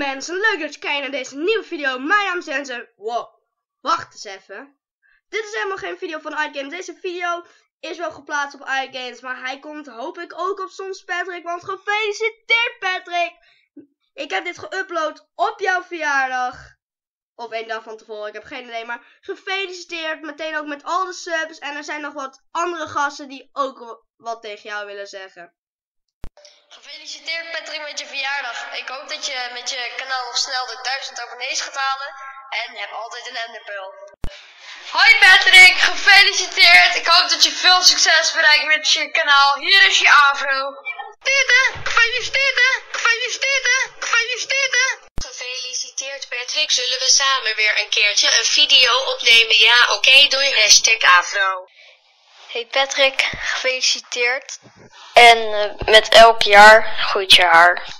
mensen, leuk dat je kijkt naar deze nieuwe video. Mijn naam is Jensen. Wow, wacht eens even. Dit is helemaal geen video van iGames. Deze video is wel geplaatst op iGames, maar hij komt hoop ik ook op Soms Patrick. Want gefeliciteerd Patrick! Ik heb dit geüpload op jouw verjaardag. Of 1 dag van tevoren, ik heb geen idee. Maar gefeliciteerd, meteen ook met al de subs. En er zijn nog wat andere gasten die ook wat tegen jou willen zeggen. Gefeliciteerd Patrick met je verjaardag. Ik hoop dat je met je kanaal nog snel de 1000 abonnees gaat halen. En heb altijd een enderpearl. Hoi Patrick, gefeliciteerd. Ik hoop dat je veel succes bereikt met je kanaal. Hier is je afro. Gefeliciteerd Patrick. Zullen we samen weer een keertje een video opnemen? Ja, oké, doei. #afro. Hey Patrick, gefeliciteerd. En met elk jaar groeit je haar.